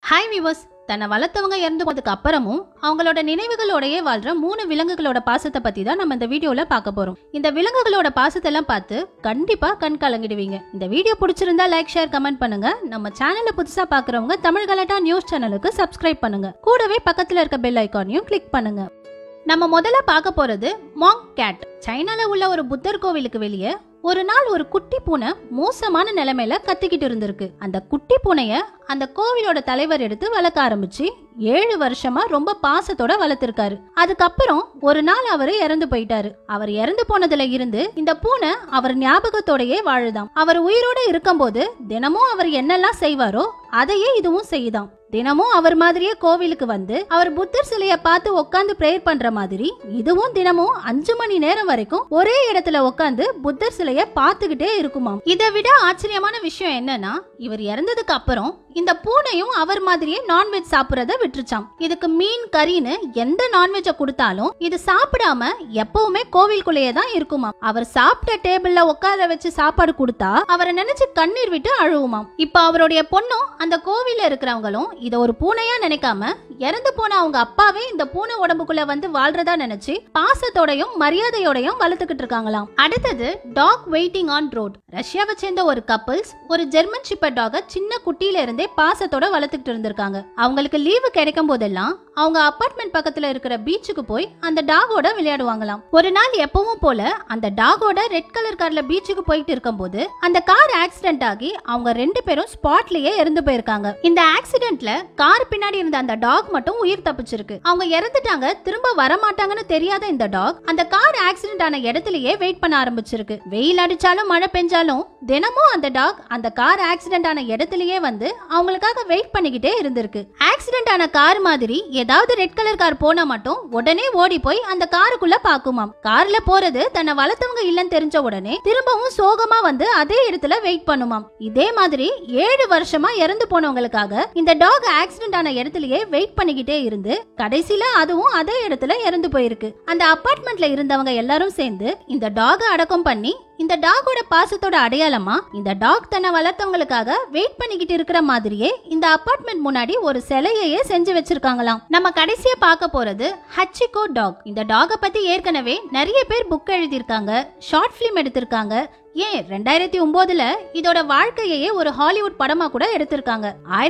Hi viewers, தன்னை வளர்த்தவங்க இறந்து போனதுக்கு அப்புறமும் அவங்களோட நினைவுகளோடயே வாழ்ற 3 விலங்குகளோட பாசத்தை பத்தி தான் நம்ம இந்த வீடியோல பார்க்க போறோம். இந்த விலங்குகளோட பாசத்தை எல்லாம் பார்த்து கண்டிப்பா கண் கலங்கிடுவீங்க. இந்த வீடியோ பிடிச்சிருந்தா லைக், ஷேர், கமெண்ட் பண்ணுங்க. நம்ம சேனலை புதுசா பாக்குறவங்க தமிழ் கலாட்டா நியூஸ் சேனலுக்கு சப்ஸ்கிரைப் பண்ணுங்க. கூடவே பக்கத்துல இருக்க பெல் ஐகானையும் கிளிக் பண்ணுங்க. நம்ம முதல்ல பார்க்க போறது மாங்க் கேட். சைனால உள்ள ஒரு புத்தர் கோவிலுக்கு வெளியே ஒரு நாள் ஒரு குட்டி பூனை மோசமான நிலைமையில கத்திக்கிட்டு இருந்திருக்கு. அந்த குட்டி பூனைய அந்த கோவிலோட தலைவர் எடுத்து வளர்க்க ஆரம்பிச்சு 7 வருஷமா ரொம்ப பாசத்தோட வளர்த்திருக்காரு. அதுக்கப்புறம் ஒரு நாள் அவரு இறந்து போயிட்டாரு. அவர் இறந்து போனதுல இருந்து இந்த பூனை அவர் ஞாபகத்தோடயே வாழுதாம். அவர் உயிரோட இருக்கும் போது தினமும் அவர் என்னெல்லாம் செய்வாரோ அதையே இதுவும் செய்யுதாம். தினமும் அவர் மாதிரியே கோவிலுக்கு வந்து அவர் புத்தர் சிலைய பார்த்து உட்காந்து பிரேயர் பண்ற மாதிரி இதுவும் தினமும் 5 மணி நேரம் வரைக்கும் ஒரே இடத்துல உட்காந்து புத்தர் சிலைய பார்த்துக்கிட்டே இருக்குமாம். இதை விட ஆச்சரியமான விஷயம் என்னன்னா, இவர் இறந்ததுக்கு அப்புறம் இந்த பூனையும் அவர் மாதிரியே நான்வெஜ் சாப்பிடறத விட்டுருச்சாம். இதுக்கு மீன், கறின்னு எந்த நான்வெஜ்ஜ கொடுத்தாலும் இது சாப்பிடாம எப்பவுமே கோவிலுக்குள்ளேயே தான் இருக்குமாம். அவர் சாப்பிட்ட டேபிள்ல உட்கார வச்சு சாப்பாடு கொடுத்தா அவரை நினைச்சு கண்ணீர் விட்டு அழுவுமாம். இப்ப அவருடைய பொண்ணும் அந்த கோவில்ல இருக்கிறவங்களும் இத ஒரு பூனையா நினைக்காம இறந்து போன அவங்க அப்பாவே இந்த பூனை உடம்புக்குள்ள வந்து வாழ்றதா நினைச்சு பாசத்தோடையும் மரியாதையோடையும் வளர்த்துக்கிட்டு இருக்காங்களாம். அடுத்தது டாக் வெயிட்டிங் ஆன் ரோட். ரஷ்யாவை சேர்ந்த ஒரு கப்பிள்ஸ் ஒரு ஜெர்மன் ஷெப்பர்ட் டாக சின்ன குட்டியில இருந்தே பாசத்தோட வளர்த்துக்கிட்டு இருந்திருக்காங்க. அவங்களுக்கு லீவு கிடைக்கும் போதெல்லாம் அவங்க அபார்ட்மெண்ட் பக்கத்துல இருக்கிற பீச்சுக்கு போய் அந்த டாகோட விளையாடுவாங்களாம். ஒரு நாள் எப்பவும் போல அந்த டாகோட ரெட் கலர் கார்ல பீச்சுக்கு போயிட்டு இருக்கும் போது அந்த கார் ஆக்சிடென்ட் ஆகி அவங்க 2 பேரும் ஸ்பாட்லயே இறந்து போயிருக்காங்க. இந்த ஆக்சிடென்ட்ல கார் பின்னாடி இருந்த அந்த டாக் மட்டும் உயிர் தப்பிச்சிருக்கு. அவங்க இறந்துட்டாங்க, திரும்ப வரமாட்டாங்கன்னு தெரியாத இந்த டாக் அந்த கார் ஆக்சிடென்ட் ஆன இடத்துலயே வெயிட் பண்ண ஆரம்பிச்சிருக்கு. வெயில் அடிச்சாலும் மழை பெஞ்சாலும் தினமும் அந்த டாக் அந்த கார் ஆக்சிடென்ட் ஆன இடத்துலயே வந்து அவங்களுக்காக வெயிட் பண்ணிக்கிட்டே இருந்திருக்கு. ஆக்சிடென்ட் ஆன கார் மாதிரி ஏதாவது ரெட் கலர் கார் போனா மட்டும் உடனே ஓடி போய் அந்த காருக்குள்ள பாக்குமாம். கார்ல போறது தன்னை வளர்த்தவங்க இல்லன்னு தெரிஞ்ச உடனே திரும்பவும் சோகமா வந்து அதே இடத்துல வெயிட் பண்ணுமாம். இதே மாதிரி 7 வருஷமா இறந்து போனவங்களுக்காக இந்த டாக் ஆக்சிடென்ட் ஆன இடத்துலயே வெயிட் பண்ணிக்கிட்டே இருந்து கடைசியில அதுவும் அதே இடத்துல இறந்து போயிருக்கு. அந்த அபார்ட்மெண்ட்ல இருந்தவங்க எல்லாரும் சேர்ந்து இந்த டாக அடக்கம் பண்ணி இந்த டாகோட பாசத்தோட அடையாளமா இந்த டாக் தன்னை வளர்த்தவங்களுக்காக வெயிட் பண்ணிக்கிட்டு இருக்கிற மாதிரியே இந்த அபார்ட்மெண்ட் முன்னாடி ஒரு சிலையையே செஞ்சு வச்சிருக்காங்களாம். நம்ம கடைசியா பார்க்க போறது ஹச்சிகோ டாக். இந்த டாக பத்தி ஏற்கனவே நிறைய பேர் புக் எழுதியிருக்காங்க, ஷார்ட் பிலிம் எடுத்திருக்காங்க. ஏன் 2009ல இதோட வாழ்க்கையே ஒரு ஹாலிவுட் படமா கூட எடுத்திருக்காங்க.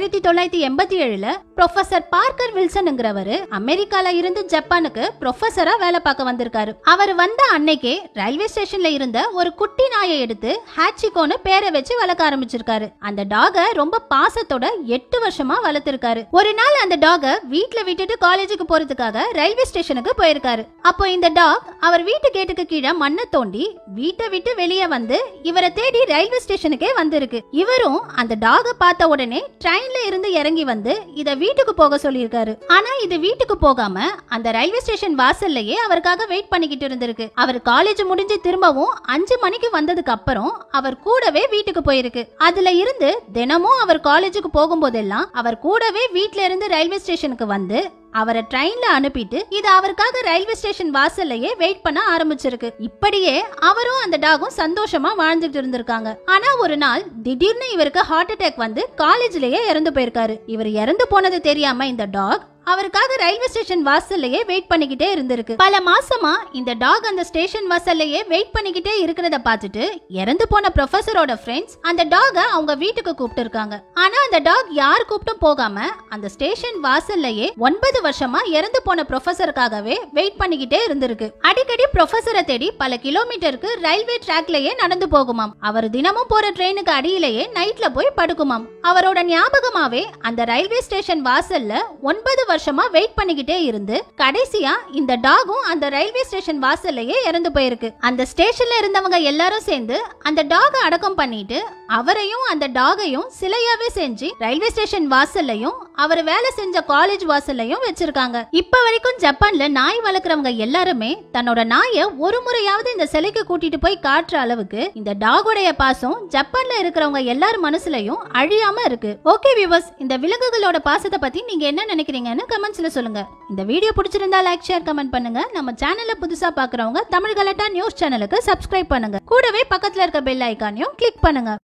1987ல ப்ரொஃபசர் பார்க்கர் வில்சன்ங்கிறவரு அமெரிக்கால இருந்து ஜப்பானுக்கு ப்ரொஃபசரா வேலை பார்க்க வந்திருக்காரு. அவர் வந்த அன்னைக்கே ரயில்வே ஸ்டேஷன்ல இருந்த ஒரு குட்டி நாயை எடுத்து ஹாச்சிகோன்னு பேரை வச்சு வளர்க்க ஆரம்பிச்சிருக்காரு. அந்த டாக ரொம்ப பாசத்தோட 8 வருஷமா வளர்த்திருக்காரு. ஒரு நாள் அந்த டாக வீட்டுல விட்டுட்டு காலேஜுக்கு போறதுக்காக ரயில்வே ஸ்டேஷனுக்கு போயிருக்காரு. அப்போ இந்த டாக் அவர் வீட்டு கேட்டுக்கு கீழே மண்ணை தோண்டி வீட்டை விட்டு வெளியே வந்து இவரை தேடி ரயில்வே ஸ்டேஷனுக்கே வந்திருக்கு. இவரும் அந்த டாக பார்த்த உடனே ட்ரெயின்ல இருந்து இறங்கி வந்து இத வீட்டுக்கு போக சொல்லியிருக்காரு. ஆனா இது வீட்டுக்கு போகாம அந்த ரயில்வே ஸ்டேஷன் வாசல்லையே அவருக்காக வெயிட் பண்ணிக்கிட்டு இருந்திருக்கு. அவர் காலேஜ் முடிஞ்சு திரும்பவும் 5 மணிக்கு வந்ததுக்கு அப்புறம் அவர் கூடவே வீட்டுக்கு போயிருக்கு. அதுல இருந்து தினமும் அவர் காலேஜுக்கு போகும்போதெல்லாம் அவர் கூடவே வீட்ல இருந்து ரயில்வே ஸ்டேஷனுக்கு வந்து அவரை ட்ரெயின்ல அனுப்பிட்டு இது அவருக்காக ரயில்வே ஸ்டேஷன் வாசல்லையே வெயிட் பண்ண ஆரம்பிச்சிருக்கு. இப்படியே அவரும் அந்த டாகும் சந்தோஷமா வாழ்ந்துட்டு இருந்திருக்காங்க. ஆனா ஒரு நாள் திடீர்னு இவருக்கு ஹார்ட் அட்டாக் வந்து காலேஜ்லயே இறந்து போயிருக்காரு. இவர் இறந்து போனது தெரியாம இந்த டாக் அவருக்காக ரயில்வே ஸ்டேஷன் வாசல்லையே வெயிட் பண்ணிக்கிட்டே இருந்திருக்கு. பல மாசமா இந்த டாக் அந்த ஸ்டேஷன் வாசல்லையே வெயிட் பண்ணிக்கிட்டே இருக்கிறத பார்த்துட்டு இறந்து போன ப்ரொஃபசரோட ஃப்ரெண்ட்ஸ் அந்த டாக அவங்க வீட்டுக்கு கூப்பிட்டு இருக்காங்க. ஆனா அந்த டாக் யார் கூப்பிட்டும் போகாம அந்த ஸ்டேஷன் வாசல்லையே 9 வருஷமா இறந்து போன ப்ரொஃபசருக்காகவே வெயிட் பண்ணிக்கிட்டே இருந்திருக்கு. அடிக்கடி ப்ரொஃபசரை தேடி பல கிலோமீட்டருக்கு ரயில்வே ட்ராக்லயே நடந்து போகுமாம். அவர் தினமும் போற ட்ரெயினுக்கு அடியிலேயே நைட்ல போய் படுக்குமாம். அவரோட ஞாபகமாவே அந்த ரயில்வே ஸ்டேஷன் வாசல்ல 9 வருஷமா வெயிட் பண்ணிக்கிட்டே இருந்து கடைசியா இந்த டாகும் அந்த ரயில்வே ஸ்டேஷன் வாசல்லையே இறந்து போயிருக்கு. அந்த ஸ்டேஷன்ல இருந்தவங்க எல்லாரும் சேர்ந்து அந்த டாக அடக்கம் பண்ணிட்டு அவரையும் அந்த டாகையும் சிலையாவே செஞ்சு ரயில்வே ஸ்டேஷன் வாசல்லையும் அவர் வேலை செஞ்ச காலேஜ் வாசல்லையும் வச்சிருக்காங்க. இப்ப வரைக்கும் ஜப்பான்ல நாய் வளர்க்குறவங்க எல்லாருமே தன்னோட நாயை ஒரு முறையாவது இந்த சிலைக்கு கூட்டிட்டு போய் காட்டுற அளவுக்கு இந்த டாகோடைய பாசம் ஜப்பான்ல இருக்கிறவங்க எல்லாரும் மனசுலயும் அழியாம இருக்கு. ஓகே வியூவர்ஸ், இந்த விலங்குகளோட பாசத்தை பத்தி நீங்க என்ன நினைக்கிறீங்கன்னு கமெண்ட்ஸ்ல சொல்லுங்க. இந்த வீடியோ பிடிச்சிருந்தா லைக், ஷேர், கமெண்ட் பண்ணுங்க. நம்ம சேனலை புதுசா பாக்குறவங்க தமிழ் கலாட்டா நியூஸ் சேனலுக்கு சப்ஸ்கிரைப் பண்ணுங்க. கூடவே பக்கத்துல இருக்க பெல் ஐகானையும் கிளிக் பண்ணுங்க.